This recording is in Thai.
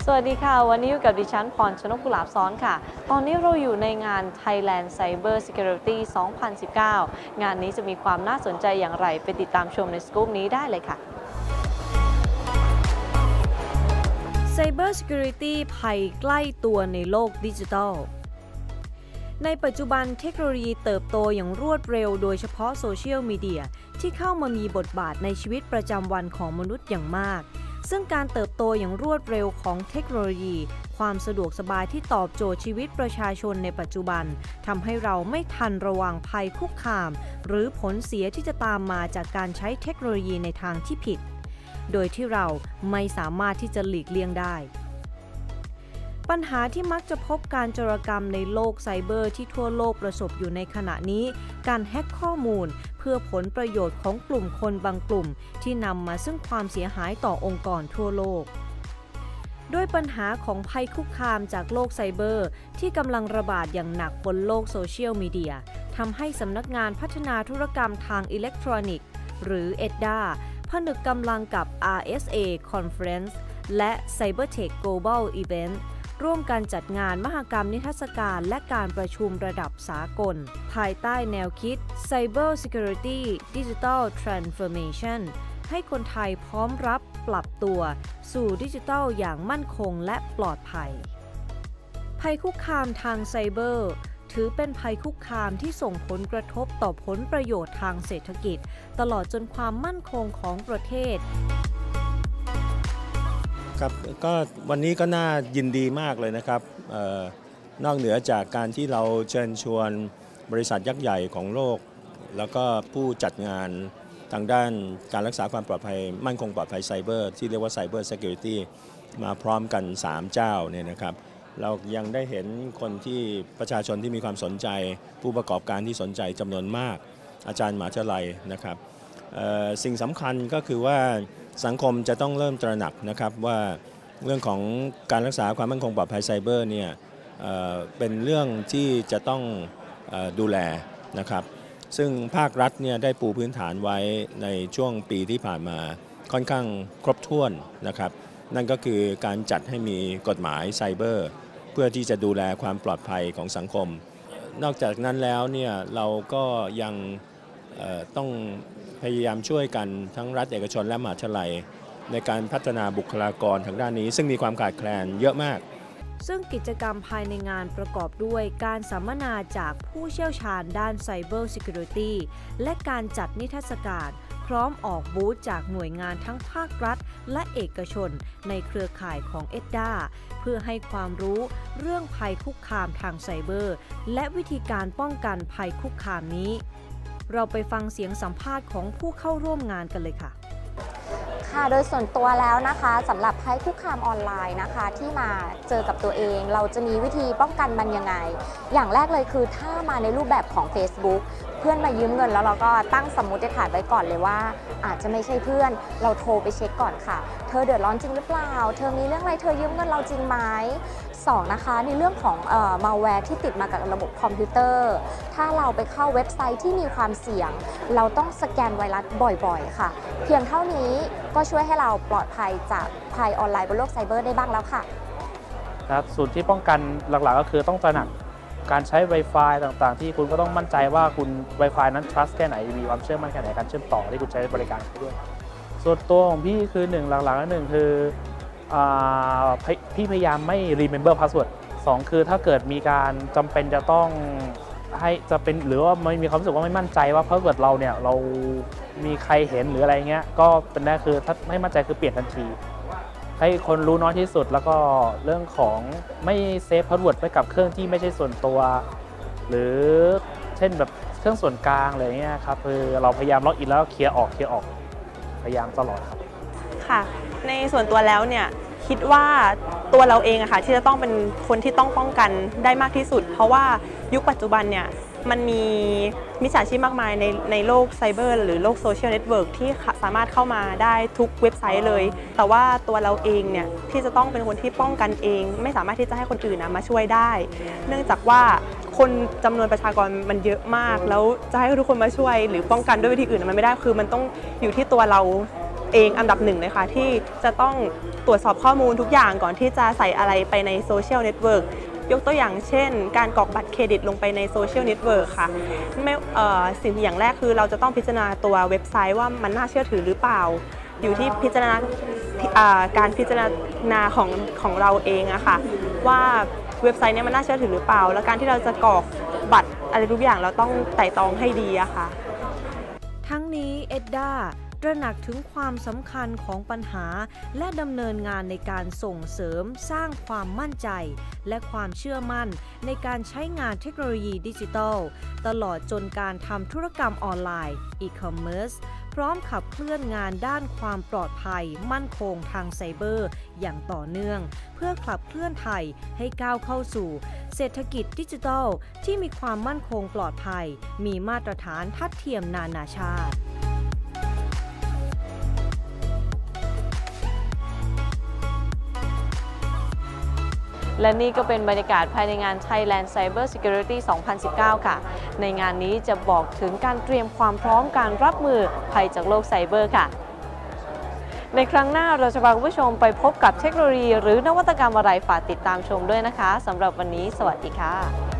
สวัสดีค่ะวันนี้อยู่กับดิฉันพรชนกกุหลาบซ้อนค่ะตอนนี้เราอยู่ในงาน Thailand Cyber Security 2019 งานนี้จะมีความน่าสนใจอย่างไรไปติดตามชมในสกู๊ปนี้ได้เลยค่ะ Cyber Security ภัยใกล้ตัวในโลกดิจิทัลในปัจจุบันเทคโนโลยีเติบโตอย่างรวดเร็วโดยเฉพาะโซเชียลมีเดียที่เข้ามามีบทบาทในชีวิตประจำวันของมนุษย์อย่างมากซึ่งการเติบโตอย่างรวดเร็วของเทคโนโลยีความสะดวกสบายที่ตอบโจทย์ชีวิตประชาชนในปัจจุบันทำให้เราไม่ทันระวังภัยคุกคามหรือผลเสียที่จะตามมาจากการใช้เทคโนโลยีในทางที่ผิดโดยที่เราไม่สามารถที่จะหลีกเลี่ยงได้ปัญหาที่มักจะพบการโจรกรรมในโลกไซเบอร์ที่ทั่วโลกประสบอยู่ในขณะนี้การแฮ็กข้อมูลเพื่อผลประโยชน์ของกลุ่มคนบางกลุ่มที่นำมาซึ่งความเสียหายต่อองค์กรทั่วโลกด้วยปัญหาของภัยคุกคามจากโลกไซเบอร์ที่กำลังระบาดอย่างหนักบนโลกโซเชียลมีเดียทำให้สำนักงานพัฒนาธุรกรรมทางอิเล็กทรอนิกส์หรือ EDDA ผนึกกำลังกับ RSA Conference และ Cybertech Global Eventร่วมกันจัดงานมหกรรมนิทรรศการและการประชุมระดับสากลภายใต้แนวคิด Cyber Security Digital Transformation ให้คนไทยพร้อมรับปรับตัวสู่ดิจิทัลอย่างมั่นคงและปลอดภัยภัยคุกคามทางไซเบอร์ถือเป็นภัยคุกคามที่ส่งผลกระทบต่อผลประโยชน์ทางเศรษฐกิจตลอดจนความมั่นคงของประเทศครับก็วันนี้ก็น่ายินดีมากเลยนะครับนอกเหนือจากการที่เราเชิญชวนบริษัทยักษ์ใหญ่ของโลกแล้วก็ผู้จัดงานทางด้านการรักษาความปลอดภัยมั่นคงปลอดภัยไซเบอร์ที่เรียกว่า Cyber Security มาพร้อมกัน3เจ้าเนี่ยนะครับเรายังได้เห็นคนที่ประชาชนที่มีความสนใจผู้ประกอบการที่สนใจจำนวนมากอาจารย์มหาวิทยาลัยนะครับสิ่งสำคัญก็คือว่าสังคมจะต้องเริ่มตระหนักนะครับว่าเรื่องของการรักษาความมั่นคงปลอดภัยไซเบอร์เนี่ยเป็นเรื่องที่จะต้องดูแลนะครับซึ่งภาครัฐเนี่ยได้ปูพื้นฐานไว้ในช่วงปีที่ผ่านมาค่อนข้างครบถ้วนนะครับนั่นก็คือการจัดให้มีกฎหมายไซเบอร์เพื่อที่จะดูแลความปลอดภัยของสังคมนอกจากนั้นแล้วเนี่ยเราก็ยังต้องพยายามช่วยกันทั้งรัฐเอกชนและมหาวิทยาลัยในการพัฒนาบุคลากรทางด้านนี้ซึ่งมีความขาดแคลนเยอะมากซึ่งกิจกรรมภายในงานประกอบด้วยการสัมมนาจากผู้เชี่ยวชาญด้าน Cyber Security และการจัดนิทรรศการพร้อมออกบูธจากหน่วยงานทั้งภาครัฐและเอกชนในเครือข่ายของ EDDA เพื่อให้ความรู้เรื่องภัยคุกคามทางไซเบอร์และวิธีการป้องกันภัยคุกคามนี้เราไปฟังเสียงสัมภาษณ์ของผู้เข้าร่วมงานกันเลยค่ะค่ะโดยส่วนตัวแล้วนะคะสำหรับภัยคุกคามออนไลน์นะคะที่มาเจอกับตัวเองเราจะมีวิธีป้องกันมันยังไงอย่างแรกเลยคือถ้ามาในรูปแบบของ Facebook เพื่อนมายืมเงินแล้วเราก็ตั้งสมมุติฐานไว้ก่อนเลยว่าอาจจะไม่ใช่เพื่อนเราโทรไปเช็คก่อนค่ะเธอเดือดร้อนจริงหรือเปล่าเธอมีเรื่องอะไรเธอยืมเงินเราจริงไหม2นะคะในเรื่องของmalware ที่ติดมากับระบบคอมพิวเตอร์ถ้าเราไปเข้าเว็บไซต์ที่มีความเสี่ยงเราต้องสแกนไวรัสบ่อยๆค่ะเพียงเท่านี้ก็ช่วยให้เราปลอดภัยจากภัยออนไลน์บนโลกไซเบอร์ได้บ้างแล้วค่ะครับส่วนที่ป้องกันหลักๆก็คือต้องตระหนักการใช้ Wi-Fi ต่างๆที่คุณก็ต้องมั่นใจว่าคุณ Wi-Fi นั้น trust แค่ไหนมีความเชื่อมั่นแค่ไหนการเชื่อมต่อที่คุณใช้บริการด้วยส่วนตัวของพี่คือ1หลักๆแล้ว1คือพี่พยายามไม่ remember password 2คือถ้าเกิดมีการจำเป็นจะต้องให้จะเป็นหรือว่าไม่มีความรู้สึกว่าไม่มั่นใจว่าpasswordเราเนี่ยเรามีใครเห็นหรืออะไรเงี้ยก็เป็นได้คือถ้าไม่มั่นใจคือเปลี่ยนทันทีให้คนรู้น้อยที่สุดแล้วก็เรื่องของไม่เซฟพาสเวิร์ดไว้กับเครื่องที่ไม่ใช่ส่วนตัวหรือเช่นแบบเครื่องส่วนกลางอะไรเงี้ยครับคือเราพยายามล็อกอินแล้วเคลียร์ออกพยายามตลอดครับค่ะในส่วนตัวแล้วเนี่ยคิดว่าตัวเราเองอะค่ะที่จะต้องเป็นคนที่ต้องป้องกันได้มากที่สุดเพราะว่ายุคปัจจุบันเนี่ยมันมีมิจฉาชีพมากมายในโลกไซเบอร์หรือโลกโซเชียลเน็ตเวิร์กที่สามารถเข้ามาได้ทุกเว็บไซต์เลยแต่ว่าตัวเราเองเนี่ยที่จะต้องเป็นคนที่ป้องกันเองไม่สามารถที่จะให้คนอื่นมาช่วยได้เนื่องจากว่าคนจำนวนประชากรมันเยอะมากแล้วจะให้ทุกคนมาช่วยหรือป้องกันด้วยวิธีอื่นมันไม่ได้คือมันต้องอยู่ที่ตัวเราเองอันดับหนึ่งเลยค่ะที่จะต้องตรวจสอบข้อมูลทุกอย่างก่อนที่จะใส่อะไรไปในโซเชียลเน็ตเวิร์กยกตัวอย่างเช่นการกรอกบัตรเครดิตลงไปในโซเชียลเน็ตเวิร์กค่ะสิ่งอย่างแรกคือเราจะต้องพิจารณาตัวเว็บไซต์ว่ามันน่าเชื่อถือหรือเปล่าอยู่ที่การพิจารณาของเราเองอะค่ะว่าเว็บไซต์นี้มันน่าเชื่อถือหรือเปล่าและการที่เราจะกรอกบัตรอะไรทุกอย่างเราต้องไต่ตรองให้ดีอะค่ะทั้งนี้เอ็ดด้าตระหนักถึงความสำคัญของปัญหาและดำเนินงานในการส่งเสริมสร้างความมั่นใจและความเชื่อมั่นในการใช้งานเทคโนโลยีดิจิทัลตลอดจนการทำธุรกรรมออนไลน์ e-commerce พร้อมขับเคลื่อนงานด้านความปลอดภัยมั่นคงทางไซเบอร์อย่างต่อเนื่องเพื่อขับเคลื่อนไทยให้ก้าวเข้าสู่เศรษฐกิจดิจิทัลที่มีความมั่นคงปลอดภัยมีมาตรฐานทัดเทียมนานาชาติและนี่ก็เป็นบรรยากาศภายในงาน Thailand Cyber Security 2019 ค่ะในงานนี้จะบอกถึงการเตรียมความพร้อมการรับมือภัยจากโลกไซเบอร์ค่ะในครั้งหน้าเราจะพาคุณผู้ชมไปพบกับเทคโนโลยีหรือนวัตกรรมอะไรฝากติดตามชมด้วยนะคะสำหรับวันนี้สวัสดีค่ะ